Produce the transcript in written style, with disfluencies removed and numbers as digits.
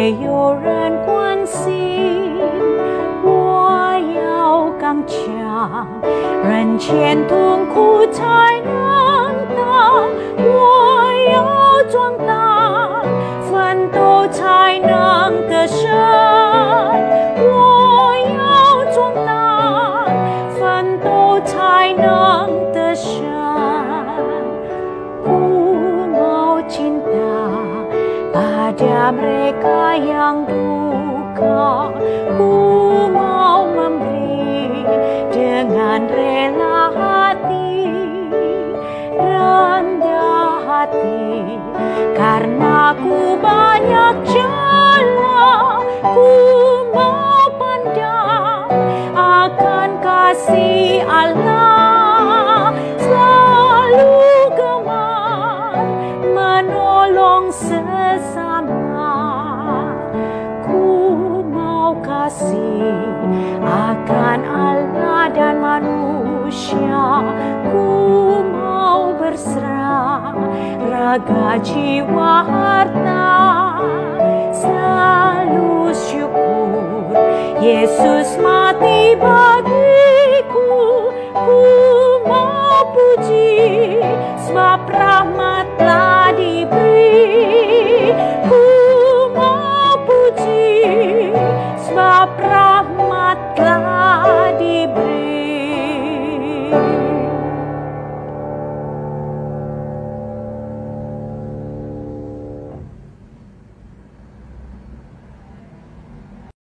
没有人关心，我要刚强，人前痛苦才能当，我要壮大，奋斗才能得胜，我要壮大，奋斗才能得胜。Ku mau cinta pada mereka yang duka, ku mau memberi dengan rela hati, rendah hati, karena ku banyak celah, ku mau pandang akan kasih Allah, selalu gemar menolong sesama. Ku mau kasih akan Allah dan manusia, ku mau berserah raga jiwa harta, selalu syukur Yesus mati bagiku, ku mau puji sebab rahmat